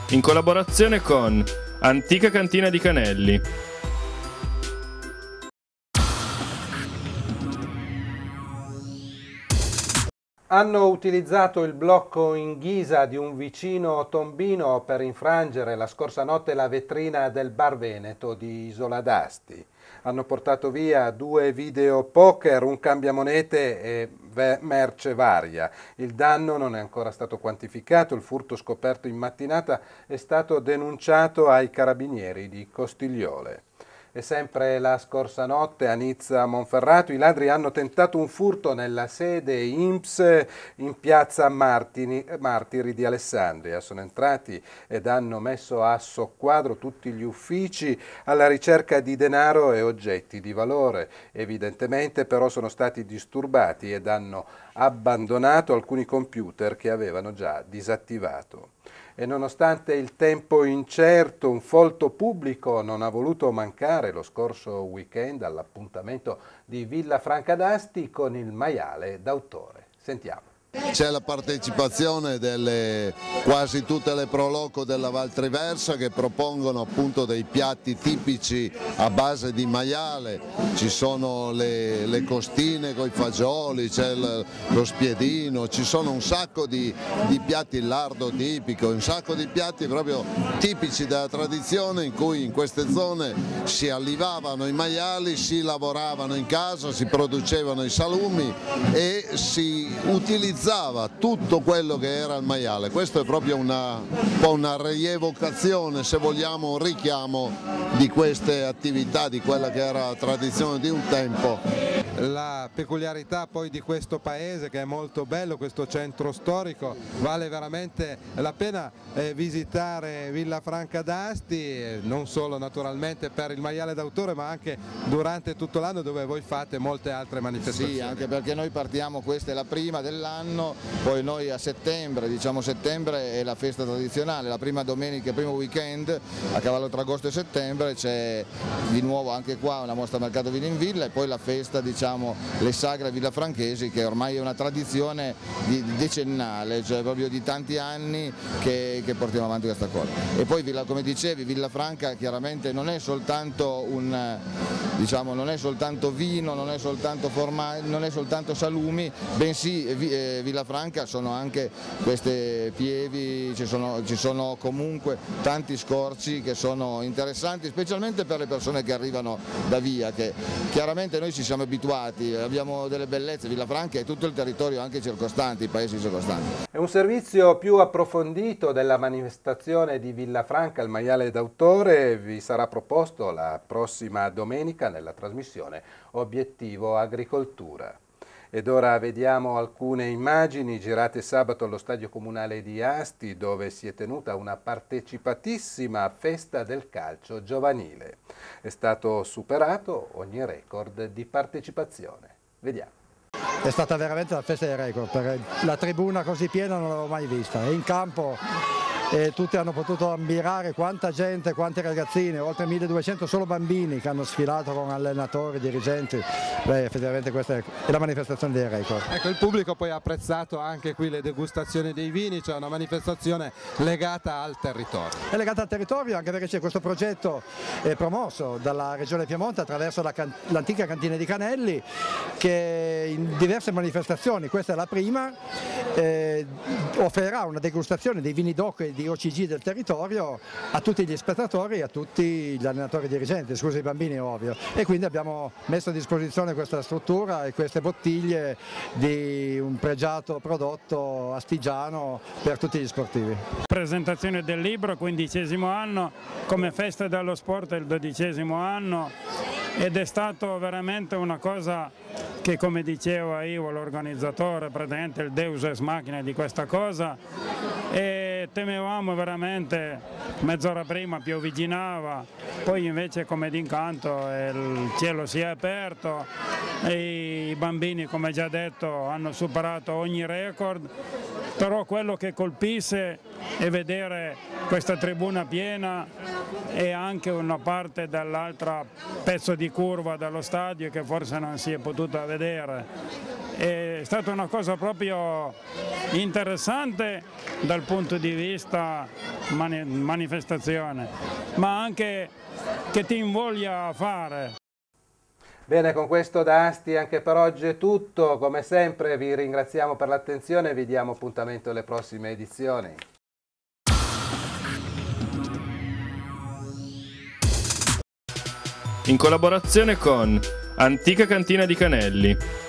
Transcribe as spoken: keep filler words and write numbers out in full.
in collaborazione con Antica Cantina di Canelli. Hanno utilizzato il blocco in ghisa di un vicino tombino per infrangere la scorsa notte la vetrina del Bar Veneto di Isola d'Asti. Hanno portato via due video poker, un cambiamonete e merce varia. Il danno non è ancora stato quantificato, il furto scoperto in mattinata è stato denunciato ai carabinieri di Costigliole. E sempre la scorsa notte a Nizza Monferrato i ladri hanno tentato un furto nella sede I N P S in piazza Martini, Martiri di Alessandria. Sono entrati ed hanno messo a soqquadro tutti gli uffici alla ricerca di denaro e oggetti di valore. Evidentemente però sono stati disturbati ed hanno abbandonato alcuni computer che avevano già disattivato. E nonostante il tempo incerto, un folto pubblico non ha voluto mancare lo scorso weekend all'appuntamento di Villa Franca d'Asti con il maiale d'autore. Sentiamo. C'è la partecipazione delle quasi tutte le pro loco della Val Triversa che propongono appunto dei piatti tipici a base di maiale, ci sono le, le costine con i fagioli, c'è lo spiedino, ci sono un sacco di, di piatti, il lardo tipico, un sacco di piatti proprio tipici della tradizione in cui in queste zone si allevavano i maiali, si lavoravano in casa, si producevano i salumi e si utilizzavano tutto quello che era il maiale. Questo è proprio una, un po' una rievocazione, se vogliamo, un richiamo di queste attività, di quella che era la tradizione di un tempo. La peculiarità poi di questo paese, che è molto bello, questo centro storico, vale veramente la pena eh, visitare Villa Franca d'Asti, eh, non solo naturalmente per il maiale d'autore ma anche durante tutto l'anno, dove voi fate molte altre manifestazioni. Sì, anche perché noi partiamo, questa è la prima dell'anno, poi noi a settembre, diciamo settembre è la festa tradizionale, la prima domenica, il primo weekend a cavallo tra agosto e settembre c'è di nuovo anche qua una mostra mercato vino in villa e poi la festa, diciamo, le sagre villafranchesi, che ormai è una tradizione di, di decennale, cioè proprio di tanti anni che, che portiamo avanti questa cosa. E poi come dicevi, Villafranca chiaramente non è soltanto un, diciamo, non è soltanto vino, non è soltanto formaggio, non è soltanto salumi, bensì eh, Villafranca sono anche queste pievi, ci sono, ci sono comunque tanti scorci che sono interessanti, specialmente per le persone che arrivano da via, che chiaramente noi ci siamo abituati, abbiamo delle bellezze, Villafranca e tutto il territorio anche circostante, i paesi circostanti. È un servizio più approfondito della manifestazione di Villafranca, il maiale d'autore, vi sarà proposto la prossima domenica nella trasmissione Obiettivo Agricoltura. Ed ora vediamo alcune immagini girate sabato allo Stadio Comunale di Asti, dove si è tenuta una partecipatissima festa del calcio giovanile. È stato superato ogni record di partecipazione. Vediamo. È stata veramente la festa dei record, perché la tribuna così piena non l'avevo mai vista. E in campo e tutti hanno potuto ammirare quanta gente, quanti ragazzini, oltre milleduecento solo bambini che hanno sfilato con allenatori, dirigenti. Beh, effettivamente questa è la manifestazione dei record. Ecco, il pubblico poi ha apprezzato anche qui le degustazioni dei vini, cioè una manifestazione legata al territorio. È legata al territorio anche perché c'è questo progetto eh, promosso dalla Regione Piemonte attraverso la can l'antica cantina di Canelli, che in diverse manifestazioni, questa è la prima, eh, offrirà una degustazione dei vini d'oc e di O C G del territorio a tutti gli spettatori e a tutti gli allenatori dirigenti, scusa i bambini ovvio, e quindi abbiamo messo a disposizione questa struttura e queste bottiglie di un pregiato prodotto astigiano per tutti gli sportivi. Presentazione del libro, quindicesimo anno, come festa dello sport è il dodicesimo anno ed è stato veramente una cosa che, come diceva Ivo, l'organizzatore, praticamente il deus ex machina di questa cosa, e temevamo veramente, mezz'ora prima piovigginava, poi invece come d'incanto il cielo si è aperto e i bambini, come già detto, hanno superato ogni record, però quello che colpisse è vedere questa tribuna piena e anche una parte dall'altra pezzo di curva dello stadio che forse non si è potuta vedere. E stata una cosa proprio interessante dal punto di vista mani- manifestazione, ma anche che ti invoglia a fare. Bene, con questo da Asti anche per oggi è tutto. Come sempre vi ringraziamo per l'attenzione e vi diamo appuntamento alle prossime edizioni. In collaborazione con Antica Cantina di Canelli.